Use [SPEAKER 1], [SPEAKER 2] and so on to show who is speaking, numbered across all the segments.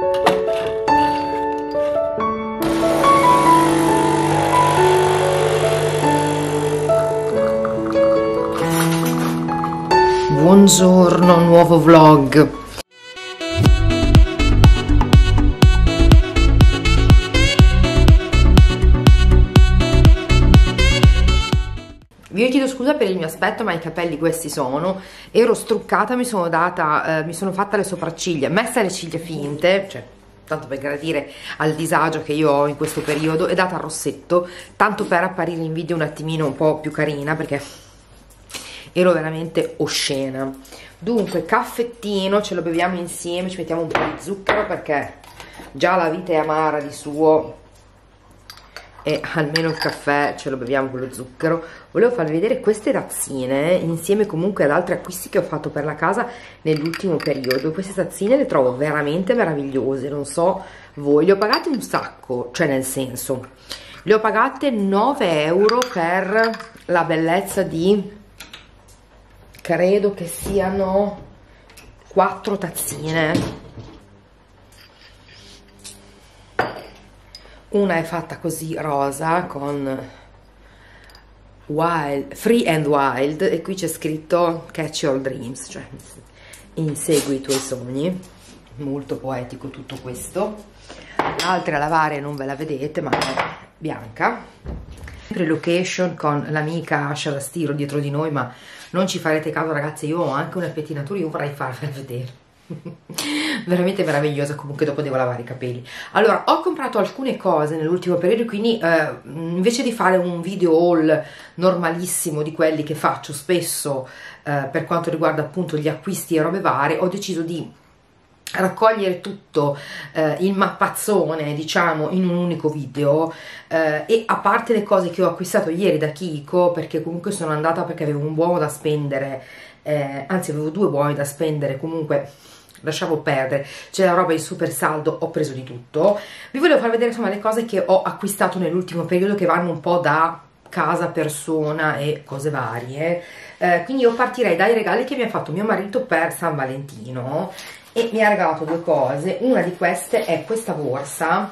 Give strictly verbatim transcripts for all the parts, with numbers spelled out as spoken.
[SPEAKER 1] Buongiorno, nuovo vlog. Vi chiedo scusa per il mio aspetto, ma i capelli questi sono. Ero struccata, mi sono data, eh, mi sono fatta le sopracciglia, messa le ciglia finte, cioè tanto per gradire al disagio che io ho in questo periodo, e data al rossetto, tanto per apparire in video un attimino un po' più carina, perché ero veramente oscena. Dunque, caffettino, ce lo beviamo insieme, ci mettiamo un po' di zucchero perché già la vita è amara di suo e almeno il caffè ce lo beviamo con lo zucchero. Volevo farvi vedere queste tazzine insieme comunque ad altri acquisti che ho fatto per la casa nell'ultimo periodo. Queste tazzine le trovo veramente meravigliose, non so voi, le ho pagate un sacco, cioè nel senso, le ho pagate nove euro per la bellezza di, credo che siano quattro tazzine. Una è fatta così rosa con wild, free and wild, e qui c'è scritto catch your dreams, cioè insegui i tuoi sogni. Molto poetico tutto questo. L'altra a lavare non ve la vedete, ma è bianca. Sempre location con l'amica Ascia da Stiro dietro di noi, ma non ci farete caso ragazzi, io ho anche una pettinatura, io vorrei farvela vedere. Veramente meravigliosa. Comunque dopo devo lavare i capelli. Allora, ho comprato alcune cose nell'ultimo periodo, quindi eh, invece di fare un video haul normalissimo di quelli che faccio spesso eh, per quanto riguarda appunto gli acquisti e robe varie, ho deciso di raccogliere tutto eh, il mappazzone, diciamo, in un unico video, eh, e a parte le cose che ho acquistato ieri da Kiko, perché comunque sono andata perché avevo un buono da spendere, eh, anzi avevo due buoni da spendere, comunque lasciavo perdere, c'è la roba in super saldo, ho preso di tutto. Vi volevo far vedere insomma le cose che ho acquistato nell'ultimo periodo, che vanno un po' da casa, persona e cose varie, eh, quindi io partirei dai regali che mi ha fatto mio marito per San Valentino, e mi ha regalato due cose. Una di queste è questa borsa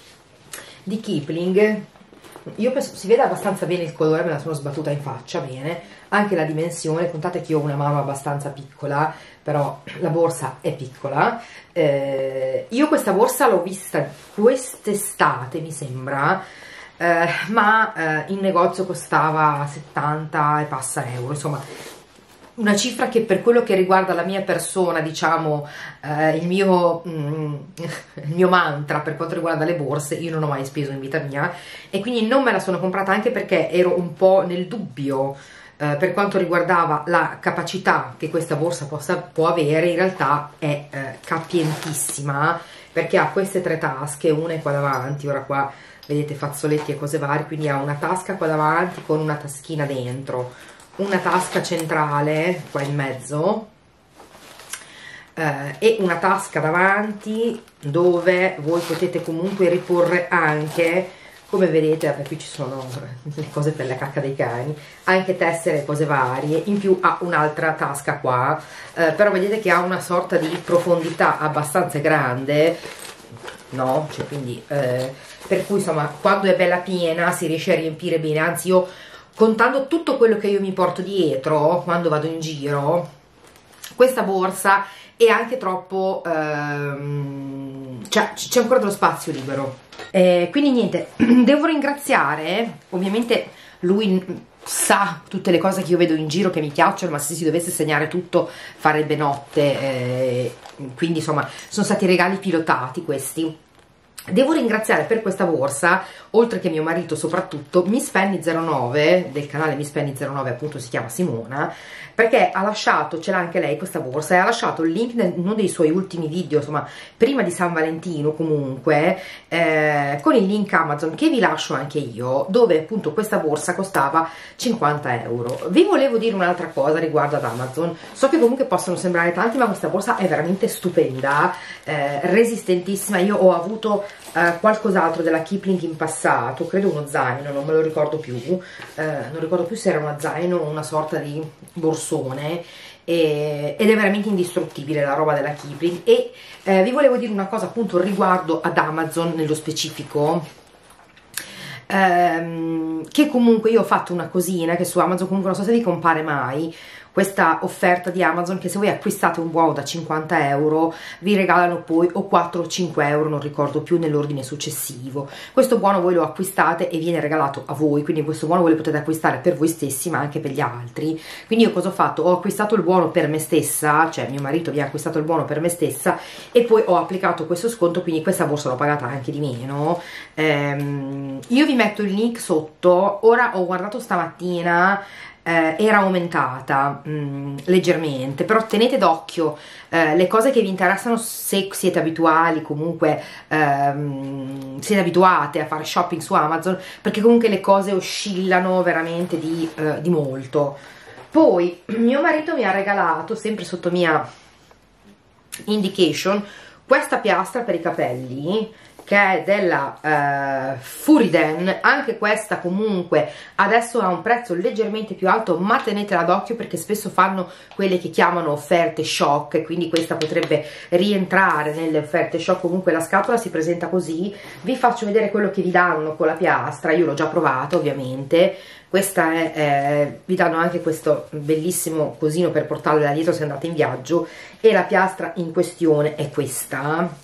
[SPEAKER 1] di Kipling. Io penso si veda abbastanza bene il colore, me la sono sbattuta in faccia bene, anche la dimensione, contate che io ho una mano abbastanza piccola, però la borsa è piccola. Eh, io questa borsa l'ho vista quest'estate mi sembra, eh, ma eh, in negozio costava settanta e passa euro, insomma una cifra che per quello che riguarda la mia persona, diciamo, eh, il, mio, mm, il mio mantra per quanto riguarda le borse, io non ho mai speso in vita mia, e quindi non me la sono comprata, anche perché ero un po' nel dubbio eh, per quanto riguardava la capacità che questa borsa possa, può avere. In realtà è eh, capientissima, perché ha queste tre tasche, una è qua davanti, ora qua vedete fazzoletti e cose varie, quindi ha una tasca qua davanti con una taschina dentro, una tasca centrale qua in mezzo, eh, e una tasca davanti dove voi potete comunque riporre anche, come vedete, perché qui ci sono le cose per la cacca dei cani, anche tessere e cose varie. In più ha un'altra tasca qua, eh, però vedete che ha una sorta di profondità abbastanza grande, no? Cioè, quindi eh, per cui insomma quando è bella piena si riesce a riempire bene. Anzi, io, contando tutto quello che io mi porto dietro quando vado in giro, questa borsa è anche troppo, ehm, cioè c'è ancora dello spazio libero. Eh, quindi niente, devo ringraziare, ovviamente lui sa tutte le cose che io vedo in giro che mi piacciono, ma se si dovesse segnare tutto farebbe notte, eh, quindi insomma sono stati regali pilotati questi. Devo ringraziare per questa borsa, oltre che mio marito soprattutto, Miss Penny zero nove, del canale Miss Penny zero nove, appunto si chiama Simona, perché ha lasciato, ce l'ha anche lei questa borsa, e ha lasciato il link in uno dei suoi ultimi video, insomma prima di San Valentino comunque, eh, con il link Amazon che vi lascio anche io, dove appunto questa borsa costava cinquanta euro. Vi volevo dire un'altra cosa riguardo ad Amazon, so che comunque possono sembrare tanti, ma questa borsa è veramente stupenda, eh, resistentissima. Io ho avuto Uh, qualcos'altro della Kipling in passato, credo uno zaino, non me lo ricordo più, uh, non ricordo più se era uno zaino o una sorta di borsone, e, ed è veramente indistruttibile la roba della Kipling. E eh, vi volevo dire una cosa appunto riguardo ad Amazon nello specifico, ehm, che comunque io ho fatto una cosina che su Amazon comunque non so se vi compare mai, questa offerta di Amazon, che se voi acquistate un buono da cinquanta euro vi regalano poi o quattro o cinque euro, non ricordo più, nell'ordine successivo. Questo buono voi lo acquistate e viene regalato a voi, quindi questo buono voi lo potete acquistare per voi stessi ma anche per gli altri. Quindi io cosa ho fatto? Ho acquistato il buono per me stessa, cioè mio marito mi ha acquistato il buono per me stessa e poi ho applicato questo sconto, quindi questa borsa l'ho pagata anche di meno. Ehm, io vi metto il link sotto. Ora ho guardato stamattina, Eh, era aumentata mh, leggermente, però tenete d'occhio eh, le cose che vi interessano, se siete abituali, comunque ehm, siete abituate a fare shopping su Amazon, perché comunque le cose oscillano veramente di, eh, di molto. Poi mio marito mi ha regalato, sempre sotto mia indication, questa piastra per i capelli, che è della uh, Furiden. Anche questa comunque adesso ha un prezzo leggermente più alto, ma tenetela d'occhio perché spesso fanno quelle che chiamano offerte shock, quindi questa potrebbe rientrare nelle offerte shock. Comunque la scatola si presenta così. Vi faccio vedere quello che vi danno con la piastra, io l'ho già provata ovviamente. Questa è, eh, vi danno anche questo bellissimo cosino per portarla da dietro se andate in viaggio, e la piastra in questione è questa.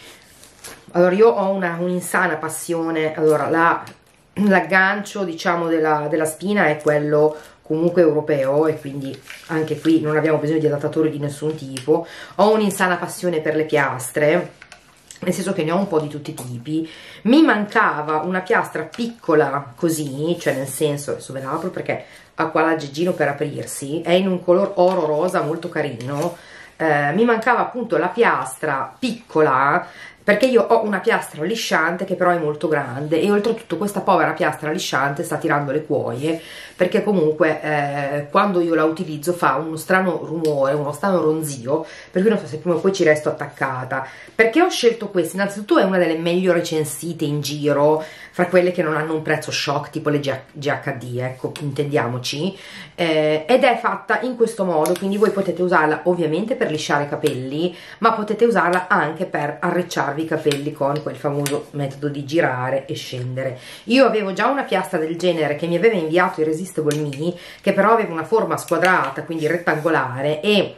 [SPEAKER 1] Allora io ho una un'insana passione. Allora l'aggancio diciamo della, della spina è quello comunque europeo, e quindi anche qui non abbiamo bisogno di adattatori di nessun tipo. Ho un'insana passione per le piastre, nel senso che ne ho un po' di tutti i tipi. Mi mancava una piastra piccola così, cioè nel senso, adesso ve la apro perché ha qua l'aggeggino per aprirsi, è in un color oro rosa molto carino. Eh, mi mancava appunto la piastra piccola, perché io ho una piastra lisciante che però è molto grande, e oltretutto questa povera piastra lisciante sta tirando le cuoie, perché comunque eh, quando io la utilizzo fa uno strano rumore, uno strano ronzio, per cui non so se prima o poi ci resto attaccata. Perché ho scelto questa? Innanzitutto è una delle meglio recensite in giro, fra quelle che non hanno un prezzo shock, tipo le G H D, ecco, intendiamoci, eh, ed è fatta in questo modo, quindi voi potete usarla ovviamente per lisciare i capelli, ma potete usarla anche per arricciarvi i capelli con quel famoso metodo di girare e scendere. Io avevo già una piastra del genere che mi aveva inviato Irresistible Me, che però aveva una forma squadrata, quindi rettangolare, e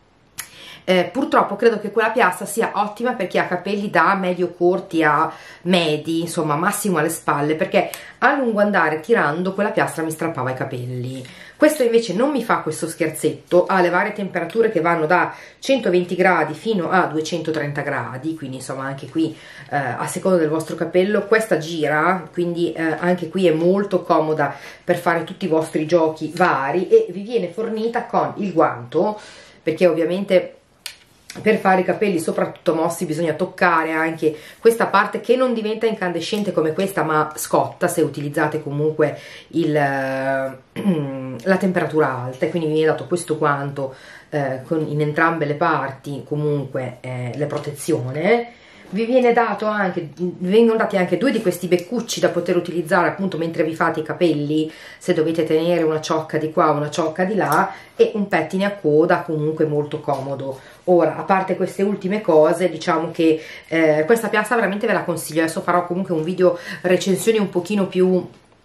[SPEAKER 1] Eh, purtroppo credo che quella piastra sia ottima per chi ha capelli da medio corti a medi, insomma massimo alle spalle, perché a lungo andare tirando quella piastra mi strappava i capelli. Questo invece non mi fa questo scherzetto, ha le varie temperature che vanno da centoventi gradi fino a duecentotrenta gradi, quindi insomma anche qui eh, a seconda del vostro capello questa gira, quindi eh, anche qui è molto comoda per fare tutti i vostri giochi vari, e vi viene fornita con il guanto, perché ovviamente per fare i capelli soprattutto mossi bisogna toccare anche questa parte, che non diventa incandescente come questa ma scotta se utilizzate comunque il, la temperatura alta, e quindi mi viene dato questo guanto eh, con in entrambe le parti comunque eh, la protezione. Vi viene dato anche, vengono dati anche due di questi beccucci da poter utilizzare appunto mentre vi fate i capelli, se dovete tenere una ciocca di qua, una ciocca di là, e un pettine a coda comunque molto comodo. Ora, a parte queste ultime cose, diciamo che eh, questa piastra veramente ve la consiglio. Adesso farò comunque un video recensione un pochino più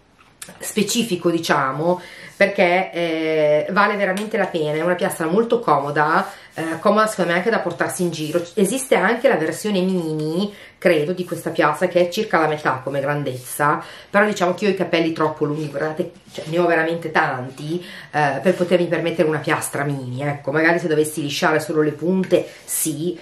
[SPEAKER 1] specifico, diciamo, perché eh, vale veramente la pena. È una piastra molto comoda, eh, comoda secondo me anche da portarsi in giro. Esiste anche la versione mini, credo, di questa piastra, che è circa la metà come grandezza, però diciamo che io ho i capelli troppo lunghi, guardate, cioè, ne ho veramente tanti eh, per potermi permettere una piastra mini, ecco. Magari se dovessi lisciare solo le punte sì,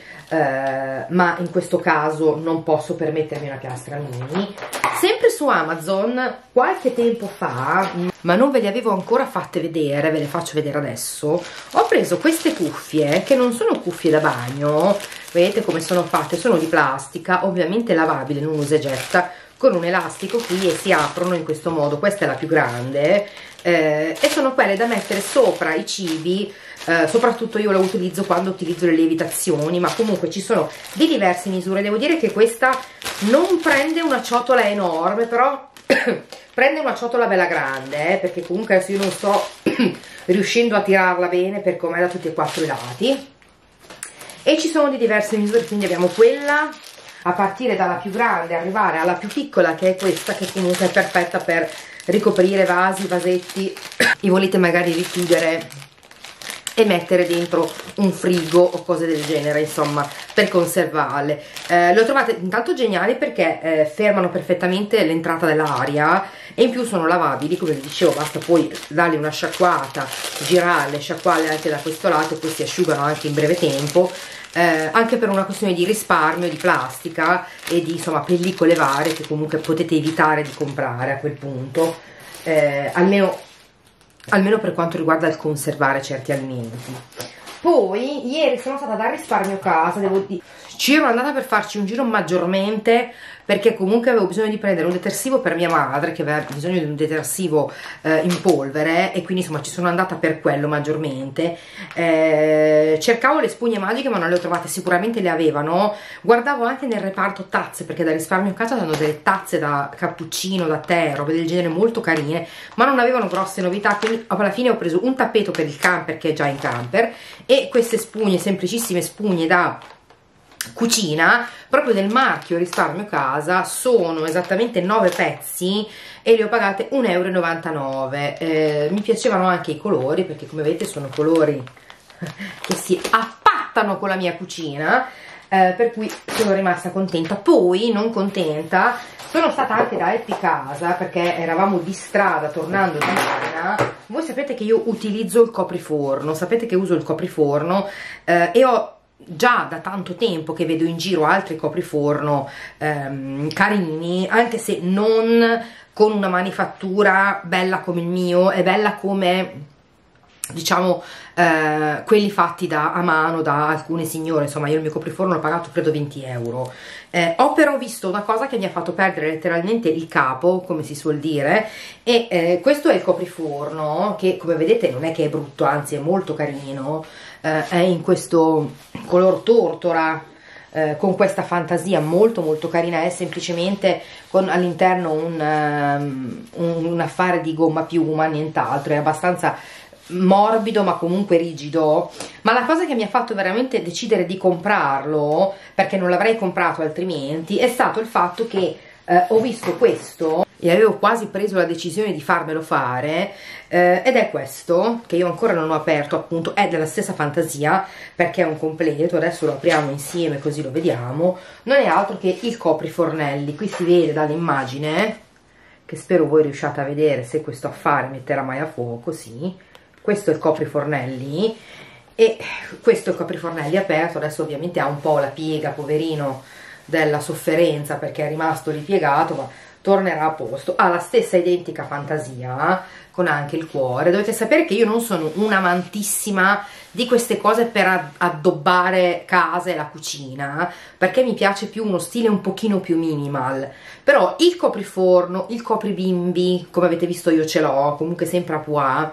[SPEAKER 1] eh, ma in questo caso non posso permettermi una piastra mini. Sempre su Amazon qualche tempo fa, ma non ve le avevo ancora fatte vedere, ve le faccio vedere adesso, ho preso queste cuffie che non sono cuffie da bagno. Vedete come sono fatte? Sono di plastica, ovviamente lavabile, non usa e getta, con un elastico qui, e si aprono in questo modo. Questa è la più grande eh, e sono quelle da mettere sopra i cibi. Uh, soprattutto io la utilizzo quando utilizzo le lievitazioni, ma comunque ci sono di diverse misure. Devo dire che questa non prende una ciotola enorme, però prende una ciotola bella grande, eh, perché comunque adesso io non sto riuscendo a tirarla bene per com'è da tutti e quattro i lati, e ci sono di diverse misure, quindi abbiamo quella a partire dalla più grande, arrivare alla più piccola, che è questa, che comunque è perfetta per ricoprire vasi, vasetti, e volete magari richiudere e mettere dentro un frigo o cose del genere, insomma, per conservarle. Eh, le trovate intanto geniali perché eh, fermano perfettamente l'entrata dell'aria, e in più sono lavabili, come vi dicevo, basta poi dargli una sciacquata, girarle, sciacquarle anche da questo lato, e poi si asciugano anche in breve tempo. Eh, anche per una questione di risparmio di plastica e di, insomma, pellicole varie che comunque potete evitare di comprare a quel punto, eh, almeno, almeno per quanto riguarda il conservare certi alimenti. Poi ieri sono stata dal risparmio casa, devo dire, ci ero andata per farci un giro maggiormente, perché comunque avevo bisogno di prendere un detersivo per mia madre, che aveva bisogno di un detersivo eh, in polvere, e quindi insomma ci sono andata per quello maggiormente. Eh, cercavo le spugne magiche ma non le ho trovate, sicuramente le avevano. Guardavo anche nel reparto tazze, perché da risparmio casa hanno delle tazze da cappuccino, da tè, robe del genere molto carine, ma non avevano grosse novità, quindi alla fine ho preso un tappeto per il camper, che è già in camper, e queste spugne, semplicissime spugne da cucina, proprio del marchio Risparmio Casa. Sono esattamente nove pezzi e le ho pagate un euro e novantanove. Eh, mi piacevano anche i colori, perché come vedete sono colori che si appattano con la mia cucina, eh, per cui sono rimasta contenta. Poi, non contenta, sono stata anche da Happy Casa, perché eravamo di strada tornando da Milano. Voi sapete che io utilizzo il copriforno, sapete che uso il copriforno, eh, e ho già da tanto tempo che vedo in giro altri copriforno ehm, carini, anche se non con una manifattura bella come il mio, è bella come, diciamo, eh, quelli fatti da, a mano da alcune signore. Insomma, io il mio copriforno l'ho pagato credo venti euro. Eh, ho però visto una cosa che mi ha fatto perdere letteralmente il capo, come si suol dire, e eh, questo è il copriforno, che come vedete non è che è brutto, anzi è molto carino. Eh, è in questo color tortora, eh, con questa fantasia molto molto carina. È semplicemente con all'interno un, um, un, un affare di gomma piuma, nient'altro. È abbastanza morbido ma comunque rigido. Ma la cosa che mi ha fatto veramente decidere di comprarlo, perché non l'avrei comprato altrimenti, è stato il fatto che eh, ho visto questo e avevo quasi preso la decisione di farmelo fare, eh, ed è questo, che io ancora non ho aperto, appunto, è della stessa fantasia, perché è un completo. Adesso lo apriamo insieme così lo vediamo. Non è altro che il coprifornelli. Qui si vede dall'immagine, che spero voi riusciate a vedere, se questo affare metterà mai a fuoco. Sì, questo è il coprifornelli, e questo è il coprifornelli aperto. Adesso ovviamente ha un po' la piega, poverino, della sofferenza, perché è rimasto ripiegato, ma tornerà a posto. Ha la stessa identica fantasia, con anche il cuore. Dovete sapere che io non sono un'amantissima di queste cose per addobbare casa e la cucina, perché mi piace più uno stile un pochino più minimal. Però il copriforno, il copribimbi, come avete visto io ce l'ho, comunque sempre a pois,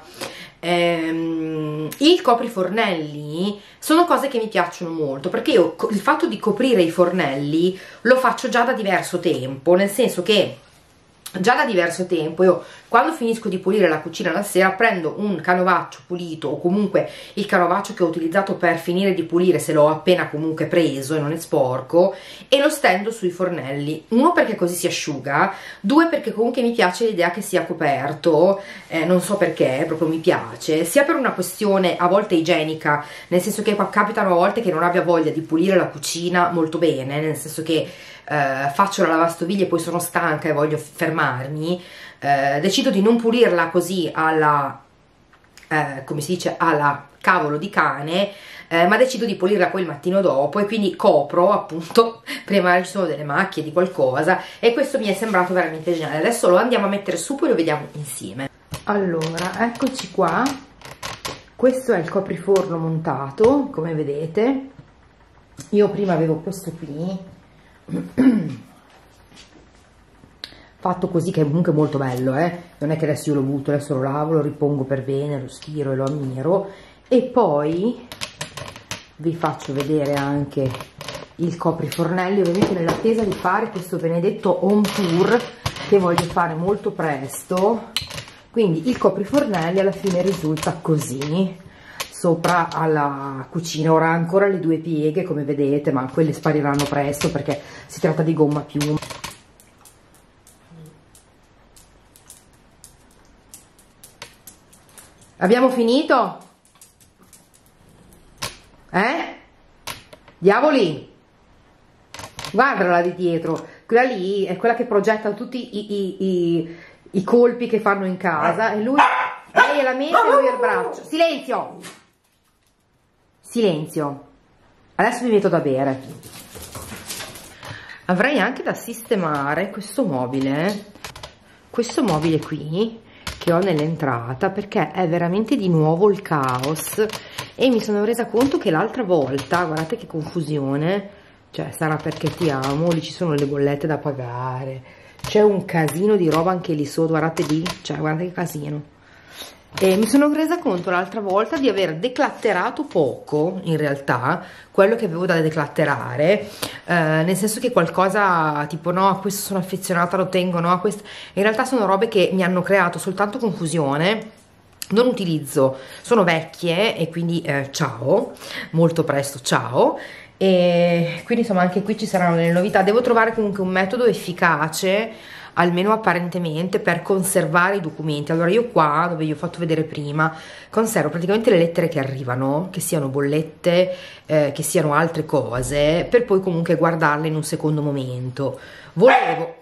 [SPEAKER 1] ehm, il coprifornelli sono cose che mi piacciono molto, perché io il fatto di coprire i fornelli lo faccio già da diverso tempo, nel senso che già da diverso tempo io, quando finisco di pulire la cucina la sera, prendo un canovaccio pulito, o comunque il canovaccio che ho utilizzato per finire di pulire, se l'ho appena comunque preso e non è sporco, e lo stendo sui fornelli. Uno, perché così si asciuga; due, perché comunque mi piace l'idea che sia coperto, eh, non so perché, proprio mi piace, sia per una questione a volte igienica, nel senso che capitano a volte che non abbia voglia di pulire la cucina molto bene, nel senso che Uh, faccio la lavastoviglie e poi sono stanca e voglio fermarmi, uh, decido di non pulirla così alla, uh, come si dice, alla cavolo di cane, uh, ma decido di pulirla poi il mattino dopo, e quindi copro, appunto, prima ci sono delle macchie di qualcosa, e questo mi è sembrato veramente geniale. Adesso lo andiamo a mettere su, poi lo vediamo insieme. Allora, eccoci qua. Questo è il copriforno montato, come vedete. Io prima avevo questo qui fatto così, che è comunque molto bello, eh? Non è che adesso io lo butto, adesso lo lavo, lo ripongo per bene, lo stiro e lo ammiro. E poi vi faccio vedere anche il coprifornelli, ovviamente nell'attesa di fare questo benedetto home tour, che voglio fare molto presto, quindi il coprifornelli alla fine risulta così sopra alla cucina. Ora ha ancora le due pieghe come vedete, ma quelle spariranno presto perché si tratta di gomma piuma. Abbiamo finito? Eh? Diavoli, guardala di dietro, quella lì è quella che progetta tutti i, i, i, i colpi che fanno in casa e lui, lei è la mente e lui è il braccio. Silenzio, silenzio, adesso mi metto da bere. Avrei anche da sistemare questo mobile, questo mobile qui che ho nell'entrata, perché è veramente di nuovo il caos e mi sono resa conto che l'altra volta, guardate che confusione, cioè sarà perché ti amo, lì ci sono le bollette da pagare, c'è un casino di roba anche lì sotto, guardate lì, cioè guardate che casino. E mi sono resa conto l'altra volta di aver declatterato poco in realtà quello che avevo da declatterare, eh, nel senso che qualcosa tipo no, a questo sono affezionata, lo tengo, no, a questo in realtà sono robe che mi hanno creato soltanto confusione, non utilizzo, sono vecchie e quindi eh, ciao, molto presto ciao. E quindi insomma anche qui ci saranno delle novità. Devo trovare comunque un metodo efficace, almeno apparentemente, per conservare i documenti. Allora io qua, dove vi ho fatto vedere prima, conservo praticamente le lettere che arrivano, che siano bollette, eh, che siano altre cose, per poi comunque guardarle in un secondo momento. Volevo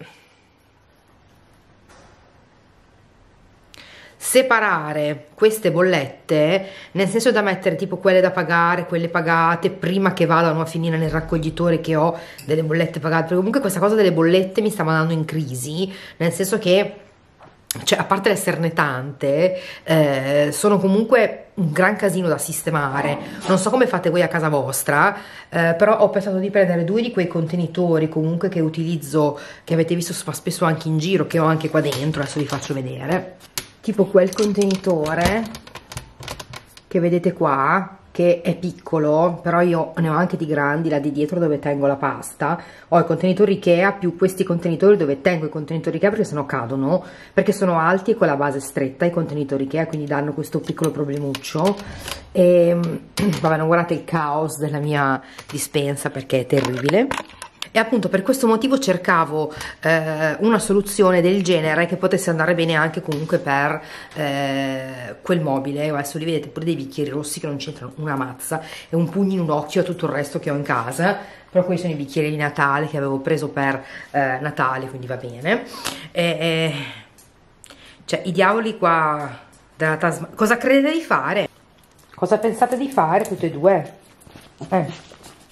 [SPEAKER 1] separare queste bollette, nel senso da mettere tipo quelle da pagare, quelle pagate, prima che vadano a finire nel raccoglitore che ho delle bollette pagate, perché comunque questa cosa delle bollette mi sta mandando in crisi, nel senso che, cioè, a parte l'esserne tante, eh, sono comunque un gran casino da sistemare. Non so come fate voi a casa vostra, eh, però ho pensato di prendere due di quei contenitori comunque che utilizzo, che avete visto spesso anche in giro, che ho anche qua dentro, adesso vi faccio vedere. Tipo quel contenitore che vedete qua, che è piccolo, però io ne ho anche di grandi, là di dietro dove tengo la pasta. Ho i contenitori Ikea più questi contenitori dove tengo i contenitori Ikea, perché sennò cadono, perché sono alti e con la base stretta i contenitori Ikea, quindi danno questo piccolo problemuccio. E vabbè, non guardate il caos della mia dispensa perché è terribile. E appunto per questo motivo cercavo eh, una soluzione del genere che potesse andare bene anche comunque per eh, quel mobile. Adesso li vedete pure dei bicchieri rossi che non c'entrano una mazza, e un pugno in un occhio a tutto il resto che ho in casa, però questi sono i bicchieri di Natale che avevo preso per eh, Natale, quindi va bene. E, e, cioè i diavoli qua della Tasmania, cosa credete di fare? Cosa pensate di fare tutte e due? Eh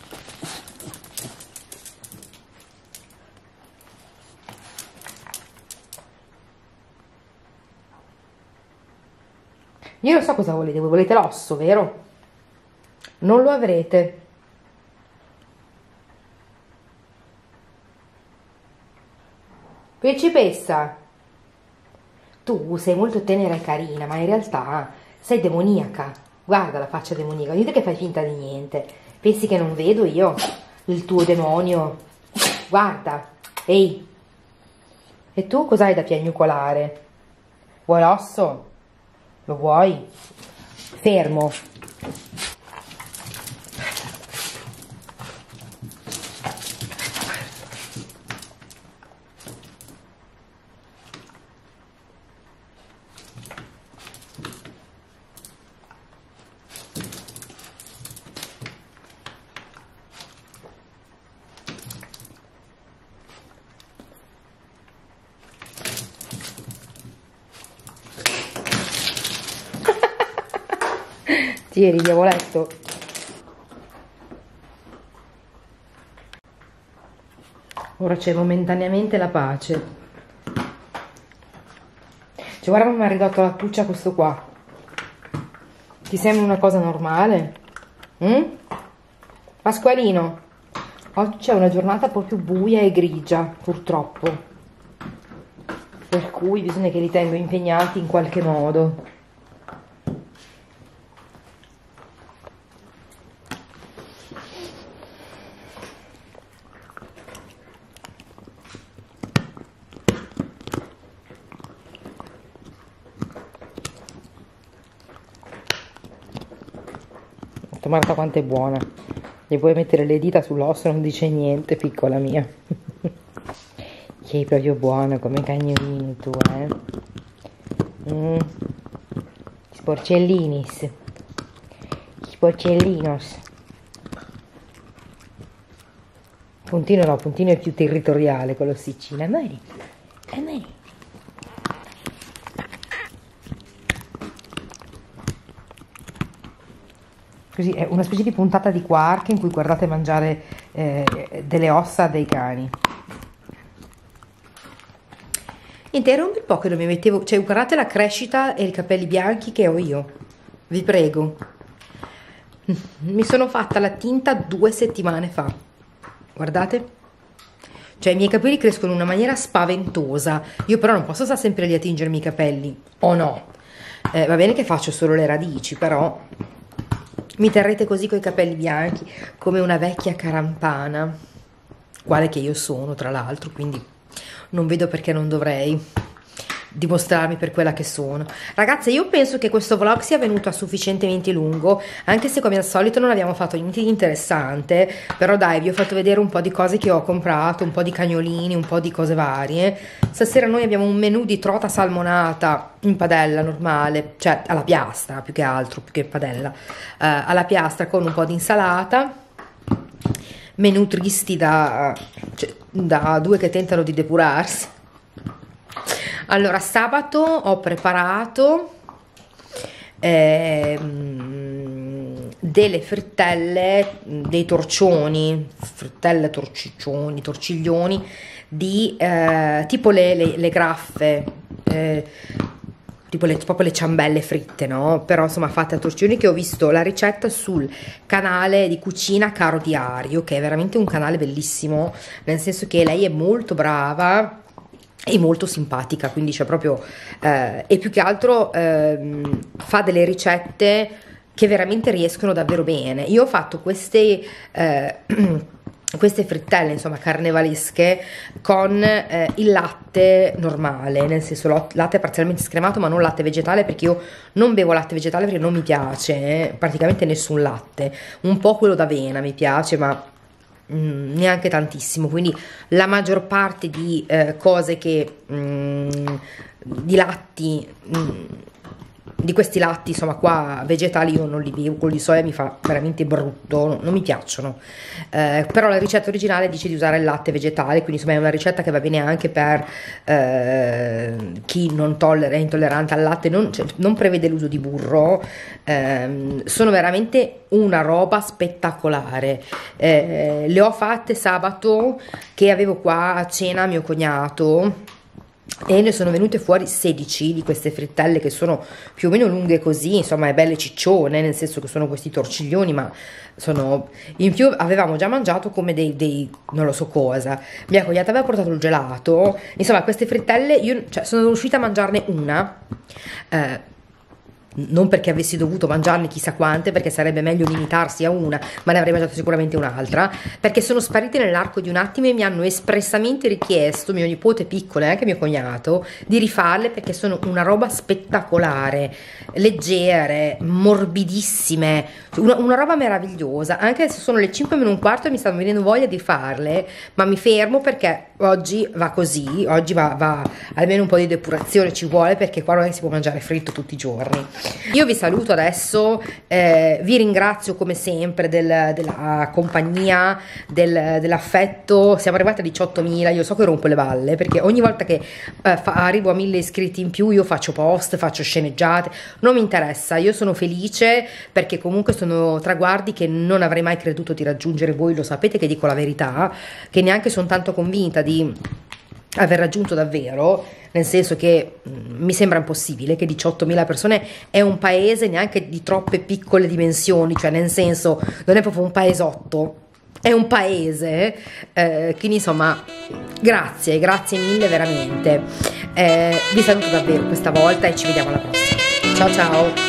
[SPEAKER 1] Io non so cosa volete, voi volete l'osso, vero? Non lo avrete. Principessa, tu sei molto tenera e carina, ma in realtà sei demoniaca. Guarda la faccia demoniaca, dite che fai finta di niente. Pensi che non vedo io il tuo demonio? Guarda, ehi. E tu cos'hai da piagnucolare? Vuoi l'osso? Lo vuoi? Fermo. Tieni, diavoletto. Ora c'è momentaneamente la pace. Cioè, guarda come mi ha ridotto la tuccia questo qua. Ti sembra una cosa normale? Mm? Pasqualino, oggi c'è una giornata proprio buia e grigia, purtroppo. Per cui bisogna che li tengo impegnati in qualche modo. fatto, guarda quanto è buona. Gli puoi mettere le dita sull'osso, non dice niente, piccola mia. Che è proprio buono come cagnolini tu, eh. Mm. Sporcellinis. Sporcellinos. Puntino no, Puntino è più territoriale con l'ossicina. Amore, amore. Così è una specie di puntata di Quark in cui guardate mangiare eh, delle ossa dei cani. Niente, era un bel po' che non mi mettevo, cioè guardate la crescita e i capelli bianchi che ho io, vi prego. Mi sono fatta la tinta due settimane fa, guardate, cioè i miei capelli crescono in una maniera spaventosa. Io però non posso stare sempre lì a tingermi i capelli, o no? Eh, va bene che faccio solo le radici, però mi terrete così con i capelli bianchi come una vecchia carampana, quale che io sono tra l'altro, quindi non vedo perché non dovrei dimostrarmi per quella che sono. Ragazze, io penso che questo vlog sia venuto a sufficientemente lungo, anche se come al solito non abbiamo fatto niente di interessante, però dai, vi ho fatto vedere un po' di cose che ho comprato, un po' di cagnolini, un po' di cose varie. Stasera noi abbiamo un menù di trota salmonata in padella normale, cioè alla piastra più che altro, più che in padella, eh, alla piastra con un po' di insalata. Menù tristi da, cioè, da due che tentano di depurarsi. Allora, sabato ho preparato ehm, delle frittelle, dei torcioni, frittelle, torciccioni, torciglioni, di eh, tipo le, le, le graffe, eh, tipo le, proprio le ciambelle fritte, no? Però insomma fatte a torciglioni, che ho visto la ricetta sul canale di Cucina Caro Diario, che è veramente un canale bellissimo, nel senso che lei è molto brava e molto simpatica, quindi c'è proprio eh, e più che altro eh, fa delle ricette che veramente riescono davvero bene. Io ho fatto queste eh, queste frittelle insomma carnevalesche con eh, il latte normale, nel senso latte parzialmente scremato ma non latte vegetale, perché io non bevo latte vegetale perché non mi piace eh, praticamente nessun latte. Un po' quello d'avena mi piace, ma Mm, neanche tantissimo, quindi la maggior parte di eh, cose che mm, di latti mm, di questi latti insomma qua vegetali io non li bevo, quello di soia mi fa veramente brutto, non mi piacciono, eh, però la ricetta originale dice di usare il latte vegetale, quindi insomma è una ricetta che va bene anche per eh, chi non tollera, è intollerante al latte, non, cioè, non prevede l'uso di burro. Eh, sono veramente una roba spettacolare. Eh, le ho fatte sabato che avevo qua a cena mio cognato e ne sono venute fuori sedici di queste frittelle che sono più o meno lunghe così, insomma è belle ciccione, nel senso che sono questi torciglioni, ma sono in più. Avevamo già mangiato come dei, dei non lo so cosa, mia cognata aveva portato il gelato, insomma queste frittelle io cioè, sono riuscita a mangiarne una, eh, non perché avessi dovuto mangiarne chissà quante, perché sarebbe meglio limitarsi a una, ma ne avrei mangiato sicuramente un'altra, perché sono sparite nell'arco di un attimo e mi hanno espressamente richiesto, mio nipote piccolo e anche mio cognato, di rifarle perché sono una roba spettacolare, leggere, morbidissime, una, una roba meravigliosa. Anche se sono le cinque meno un quarto e mi stanno venendo voglia di farle, ma mi fermo perché oggi va così, oggi va, va almeno un po' di depurazione ci vuole, perché qua non è che si può mangiare fritto tutti i giorni. Io vi saluto adesso, eh, vi ringrazio come sempre del, della compagnia, del, dell'affetto. Siamo arrivati a diciottomila, io so che rompo le balle perché ogni volta che eh, fa, arrivo a mille iscritti in più io faccio post, faccio sceneggiate, non mi interessa, io sono felice perché comunque sono traguardi che non avrei mai creduto di raggiungere. Voi lo sapete che dico la verità, che neanche sono tanto convinta di aver raggiunto davvero, nel senso che mh, mi sembra impossibile che diciottomila persone è un paese neanche di troppe piccole dimensioni, cioè nel senso non è proprio un paesotto, è un paese, eh, quindi insomma grazie, grazie mille veramente, eh, vi saluto davvero questa volta e ci vediamo alla prossima, ciao ciao.